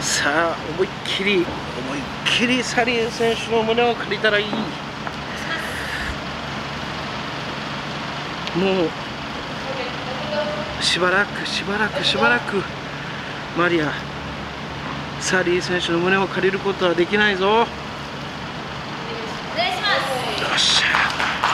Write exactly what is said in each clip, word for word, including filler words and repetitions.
さあ思いっきり思いっきりサリエ選手の胸を借りたらいい。もうしばらくしばらくしばらくマリアサリエ選手の胸を借りることはできないぞ。よっしゃ。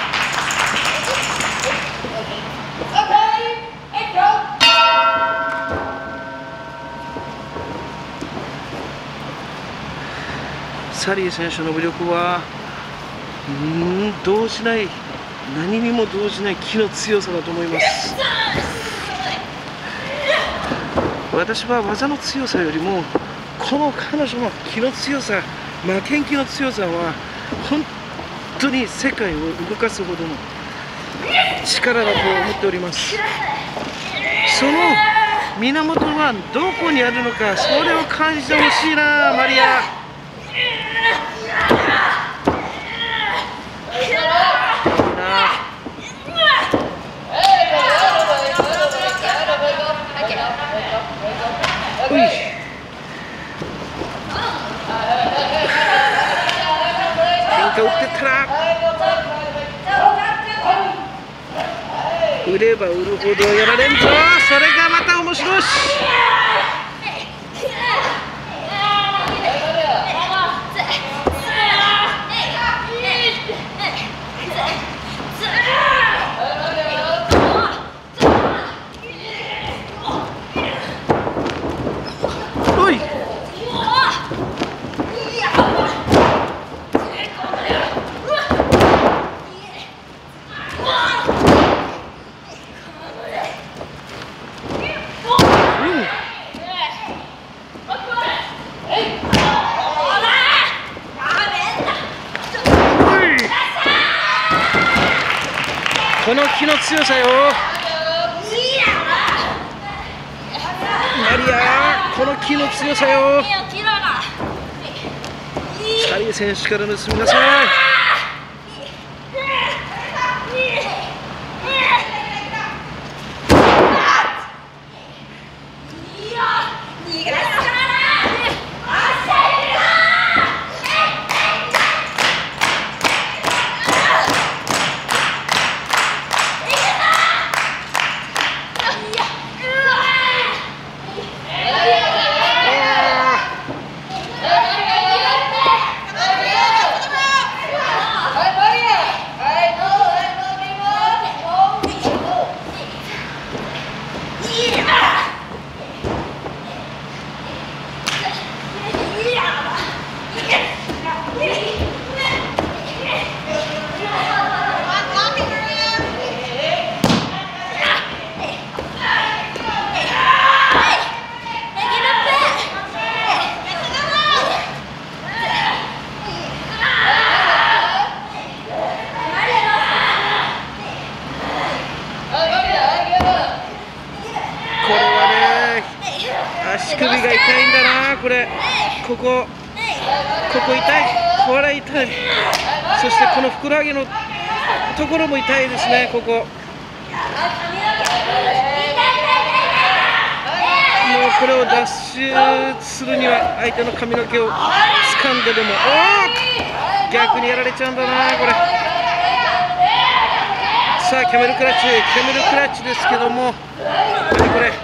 サリエ選手の魅力はうん動じない、何にも動じない気の強さだと思います。私は技の強さよりもこの彼女の気の強さ、負けん気の強さは本当に世界を動かすほどの力だと思っております。その源はどこにあるのか、それを感じてほしいな、マリア。うい変化打ってったら売れば売るほどやられんぞ。それがまた面白いし。この気の強さよ、マリア。この気の強さよ。サリエ選手から盗みなさい。足首が痛いんだな、これ。ここ、ここ痛い。これ痛い。そしてこのふくらはぎのところも痛いですね、ここ。もうこれを脱出するには相手の髪の毛を掴んででも、おー、逆にやられちゃうんだな、これ。さあ、キャメルクラッチ、キャメルクラッチですけども、何これ。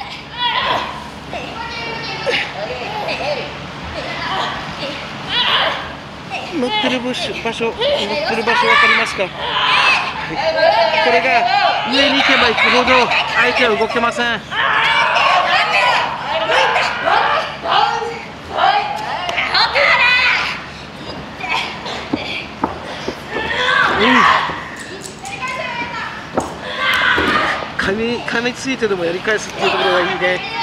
乗ってる場所、乗ってる場所分かりますか？はい、これが上に行けば行くほど相手は動けません。うん、噛み、噛みついてでもやり返すっていうところがいいね。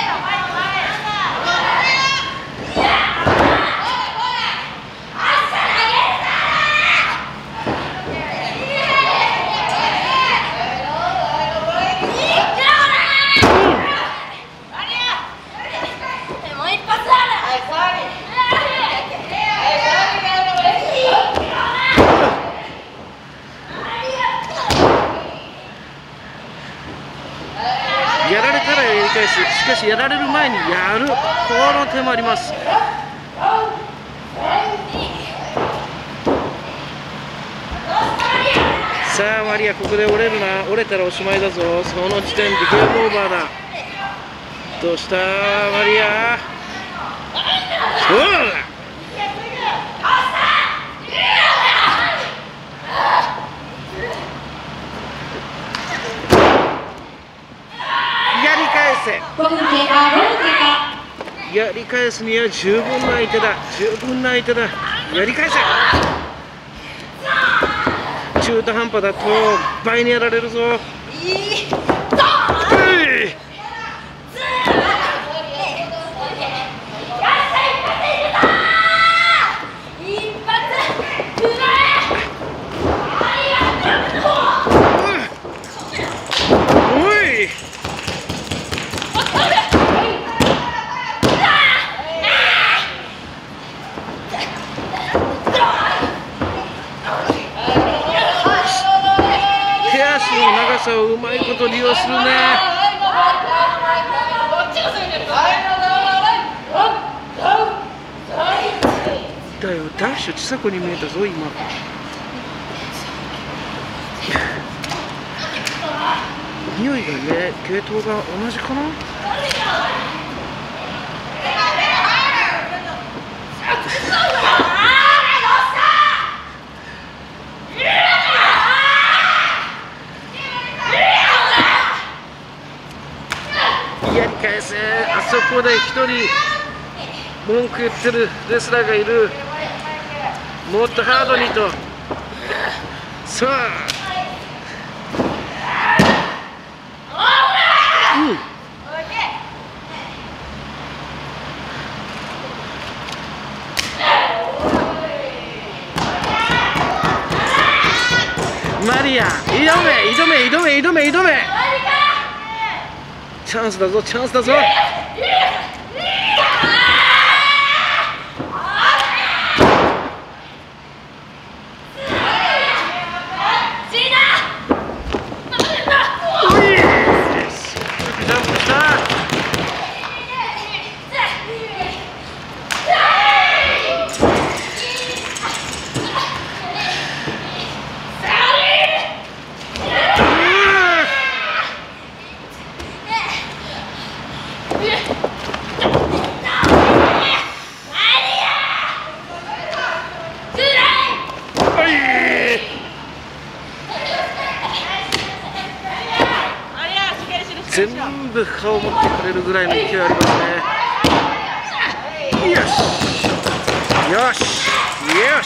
やられたらやり返す。しかしやられる前にやる、この手もあります。さあマリア、ここで折れるな。折れたらおしまいだぞ。その時点でゲームオーバーだ。どうしたマリア。そうだ、やり返せ。やり返すには十分な相手だ。十分な相手だ。やり返せ。中途半端だと倍にやられるぞ。うい、長さをうまいこと利用するね。だよ、ダッシュちさ子に見えたぞ今。匂いがね、系統が同じかな。やり返せ。あそこで一人文句言ってるレスラーがいる。もっとハードにと。さあ、うん、マリア、挑め挑め挑め挑め挑め。チャンスだぞ、チャンスだぞ。全部顔を持ってくれるぐらいの勢いありますね。よしよしよし。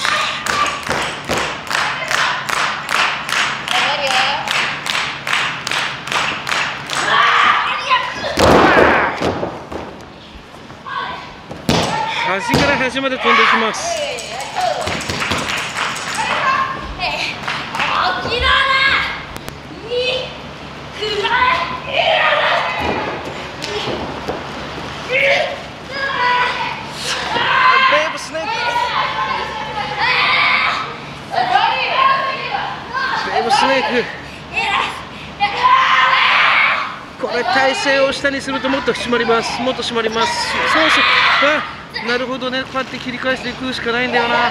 端から端まで飛んでいきます。ベーブスネーク、ベーブスネーク。これ体勢を下にするともっと締まります。もっと締まります。そうそう、あ、なるほどね。こうやって切り返していくしかないんだよな。あ、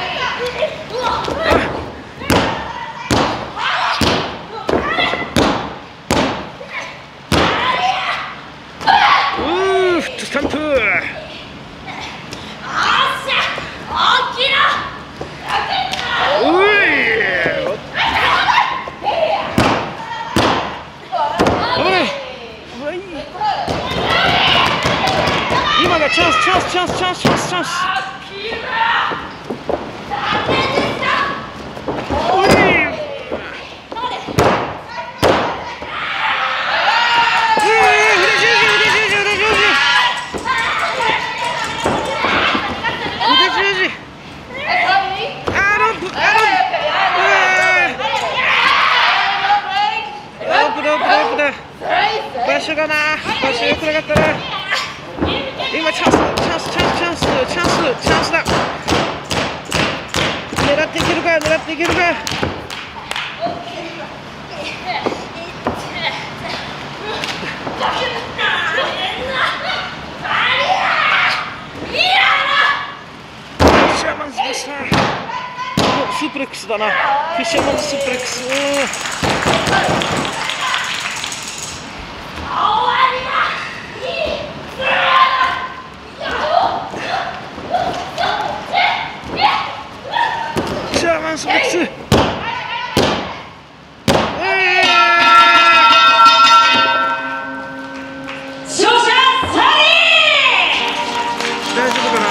うー、フットスタンプ。今がチャンス、チャンス、チャンス、チャンス、チャンス、チャンス。場所がな、場所良くなかったな。今チャンス、チャンス、チャンス、チャンス、チャンス、チャンスだ。狙っていけるか、狙っていけるか。 プレックスだな。フィッシャーマンズスープレックス。うんシャーマンスプレックス。大丈夫かな。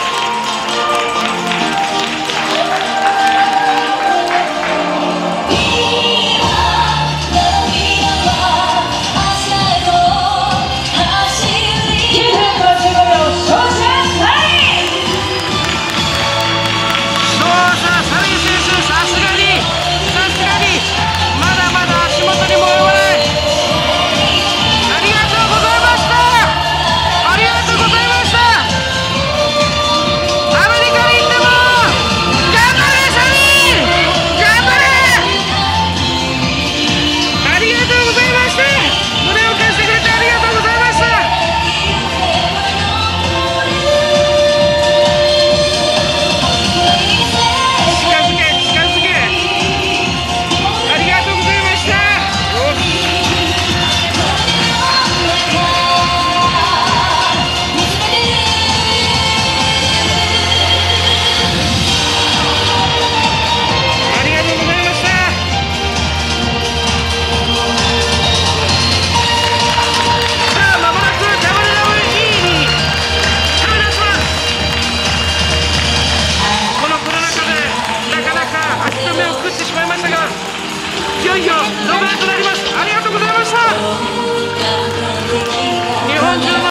いよいよロベルトになります。ありがとうございました。日本中の